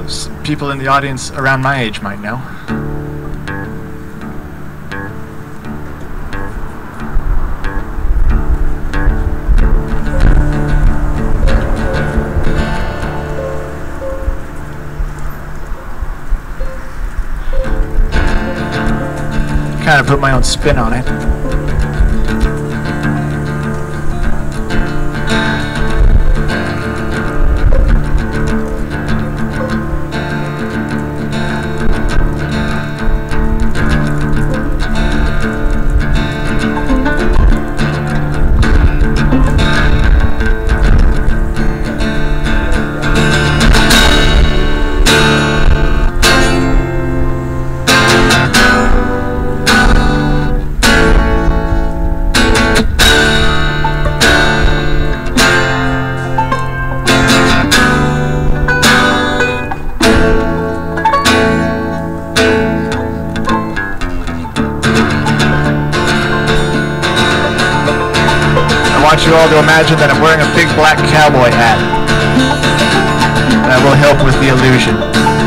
People in the audience around my age might know. Kind of put my own spin on it. I want you all to imagine that I'm wearing a big black cowboy hat. That will help with the illusion.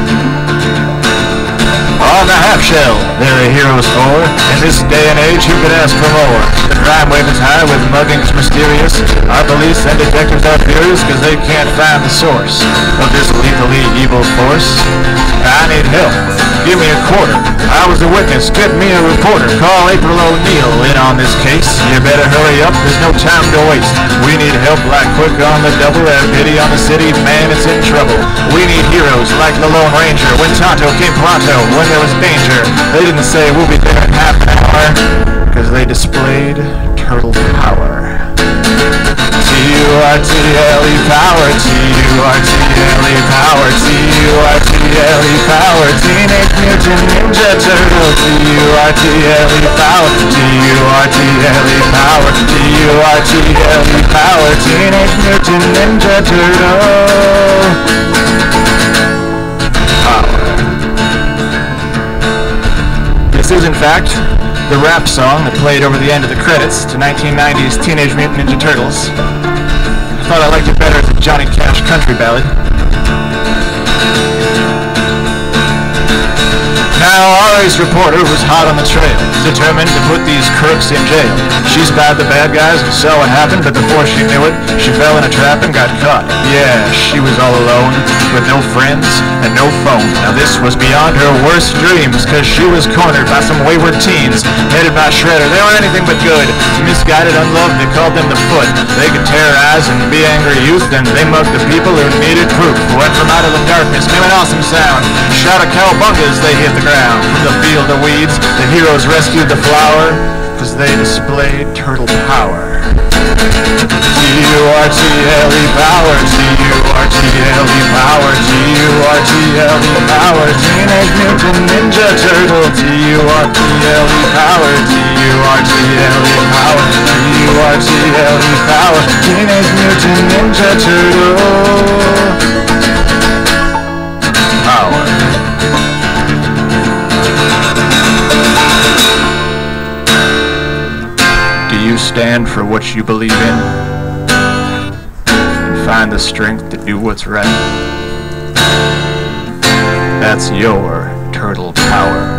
On the half shell, there are heroes for. In this day and age, who could ask for more? The crime wave is high with muggings mysterious. Our police and detectives are furious because they can't find the source of this lethally evil force. I need help. Give me a quarter. I was a witness. Get me a reporter. Call April O'Neil in on this case. You better hurry up. There's no time to waste. We need help like quick on the double. Have pity on the city. Man, it's in trouble. We need heroes like the Lone Ranger. When Tonto came pronto, when there was danger, they didn't say we'll be there in half an hour, because they displayed turtle power. T-U-R-T-L-E power, T-U-R-T-L-E power, T-U-R-T-L-E power, Teenage Mutant Ninja Turtle, T-U-R-T-L-E power, T-U-R-T-L-E power, T-U-R-T-L-E power, Teenage Mutant Ninja Turtle. This is, in fact, the rap song that played over the end of the credits to 1990's Teenage Mutant Ninja Turtles. I thought I liked it better as a Johnny Cash country ballad. Now, Ari's reporter was hot on the trail, determined to put these crooks in jail. She spied the bad guys and saw what happened, but before she knew it, she fell in a trap and got caught. Yeah, she was all alone, with no friends and no phone. Now this was beyond her worst dreams, cause she was cornered by some wayward teens, headed by Shredder. They were anything but good. Misguided, unloved, they called them the Foot. They could terrorize and be angry youth, and they mugged the people who needed proof. Went from out of the darkness, came an awesome sound. Shot a cowabunga as they hit the ground. From the field of weeds, the heroes rescued the flower, cause they displayed turtle power. T-U-R-T-L-E power, T-U-R-T-L-E power, T-U-R-T-L-E power, Teenage Mutant Ninja Turtle, T-U-R-T-L-E power, T-U-R-T-L-E power, T-U-R-T-L-E power, Teenage Mutant Ninja Turtle. Power. You stand for what you believe in and find the strength to do what's right. That's your turtle power.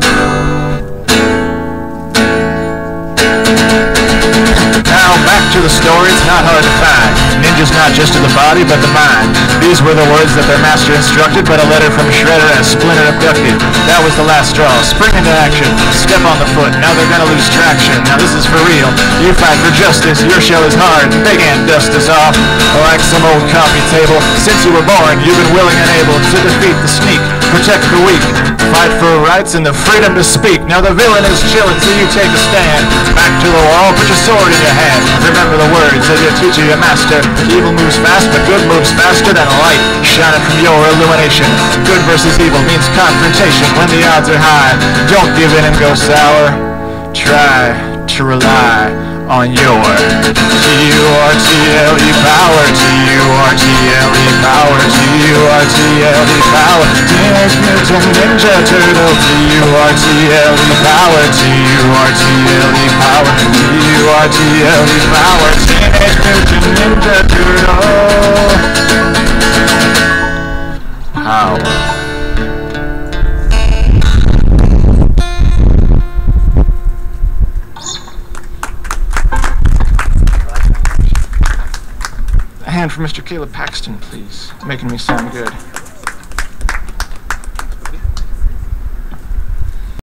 Now back to the story, it's not hard to find. Ninja's not just to the body, but the mind. These were the words that their master instructed, but a letter from Shredder as Splinter abducted. That was the last straw. Spring into action. Step on the foot. Now they're gonna lose traction. Now this is for real. You fight for justice. Your shell is hard. They can't dust us off like some old coffee table. Since you were born, you've been willing and able to defeat the sneak, protect the weak, fight for rights and the freedom to speak. Now the villain is chilling, so you take a stand. Back to the wall, put your sword in your hand. Remember the words of your teacher, your master. Evil moves fast, but good moves faster than light. Shining from your illumination. Good versus evil means confrontation when the odds are high. Don't give in and go sour. Try to rely on your T-U-R-T-L-E power, T-U-R-T-L-E power, T-U-R-T-L-E power, Teenage Mutant Ninja Turtle, T-U-R-T-L-E power, T-U-R-T-L-E power, T-U-R-T-L-E power, Teenage Mutant Ninja Turtle. Power. hand for Mr. Caleb Paxton, please. Making me sound good.